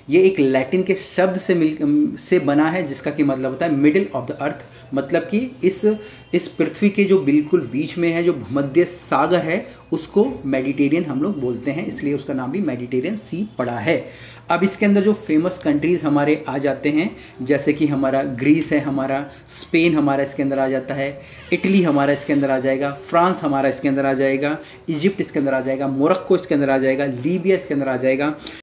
ये एक लैटिन के शब्द से बना है, जिसका कि मतलब होता है मिडिल ऑफ द अर्थ। मतलब कि इस पृथ्वी के जो बिल्कुल बीच में है, जो भूमध्य सागर है, उसको मेडिटेरियन हम लोग बोलते हैं, इसलिए उसका नाम भी मेडिटेरियन सी पड़ा है। अब इसके अंदर जो फेमस कंट्रीज़ हमारे आ जाते हैं, जैसे कि हमारा ग्रीस है, हमारा स्पेन हमारा इसके अंदर आ जाता है, इटली हमारा इसके अंदर आ जाएगा, फ्रांस हमारा इसके अंदर आ जाएगा, इजिप्ट इसके अंदर आ जाएगा, मोरक्को इसके अंदर आ जाएगा, लीबिया इसके अंदर आ जाएगा।